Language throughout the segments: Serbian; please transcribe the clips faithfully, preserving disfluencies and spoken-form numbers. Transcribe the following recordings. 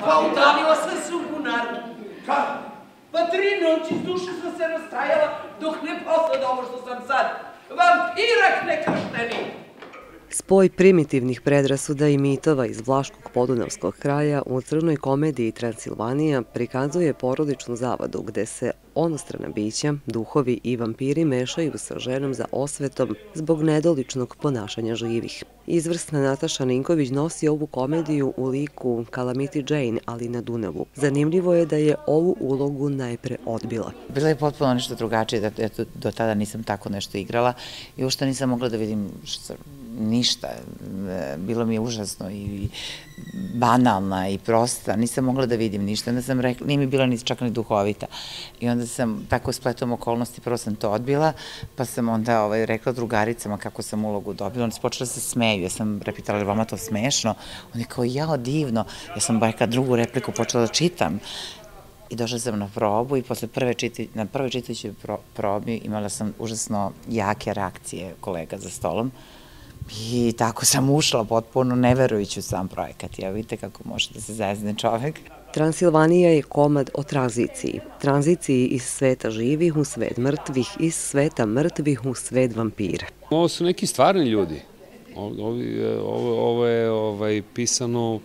Pa udavila sam se u bunaru. Kako? Pa tri noći s duše sam se rastajala dok ne posle ovo što sam sad. Vampirak nekršteni! Spoj primitivnih predrasuda i mitova iz vlaškog podunavskog kraja u crnoj komediji Transilvanija prikazuje porodičnu zavadu gde se onostrana bića, duhovi i vampiri mešaju sa ženom za osvetom zbog nedoličnog ponašanja živih. Izvrsna Nataša Ninković nosi ovu komediju u liku Calamity Jane, ali na Dunavu. Zanimljivo je da je ovu ulogu najpre odbila. Bilo je potpuno nešto drugačije, da eto, do tada nisam tako nešto igrala i uopšte nisam mogla da vidim što, ništa. Bilo mi je užasno i banalna i prosta, nisam mogla da vidim ništa. Onda sam rekla, nije mi bila ni čak ni duhovita. I onda sam tako spletom okolnosti, prvo sam to odbila, pa sam onda ovaj, rekla drugaricama kako sam ulogu dobila. Oni su počeli da se smeju, ja sam repitala, je vama to smešno? Oni kao, jao, divno. Ja sam rekla drugu repliku, počela da čitam. I došla sam na probu i posle prve čiti, na prvoj čitajućoj probi imala sam užasno jake reakcije kolega za stolom. I tako sam ušla potpuno ne verujući u sam projekat. Ja vidite kako može da se zezne čovek. Transilvanija je komad o tranziciji. Tranziciji iz sveta živih u svet mrtvih, iz sveta mrtvih u svet vampira. Ovo su neki stvarni ljudi. Ovo je pisano,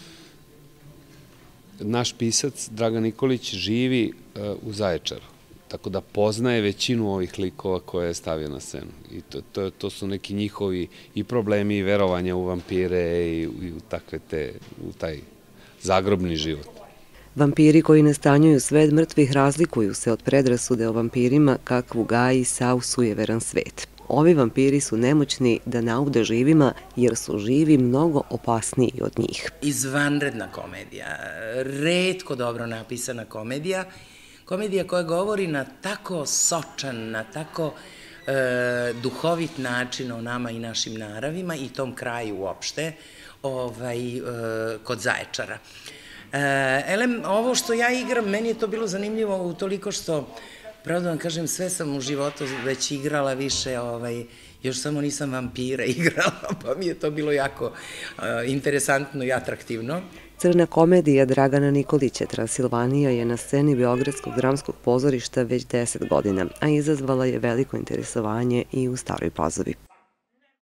naš pisac Dragan Nikolić živi u Zaječaru. Tako da poznaje većinu ovih likova koje je stavio na scenu. I to, to su neki njihovi i problemi i verovanja u vampire i u takve te, u taj zagrobni život. Vampiri koji nastanjuju svet mrtvih razlikuju se od predrasude o vampirima kakvu gaji sav sujeveran svet. Ovi vampiri su nemoćni da naude živima jer su živi mnogo opasniji od njih. Izvanredna komedija, retko dobro napisana komedija, komedija koja govori na tako sočan, na tako e, duhovit način o nama i našim naravima i tom kraju uopšte, ovaj, e, kod Zaječara. E, elem, ovo što ja igram, meni je to bilo zanimljivo utoliko što, pravo da vam kažem, sve sam u životu već igrala više, ovaj, još samo nisam vampira igrala, pa mi je to bilo jako e, interesantno i atraktivno. Crna komedija Dragana Nikolića Transilvanija je na sceni Beogradskog dramskog pozorišta već deset godina, a izazvala je veliko interesovanje i u Staroj Pazovi.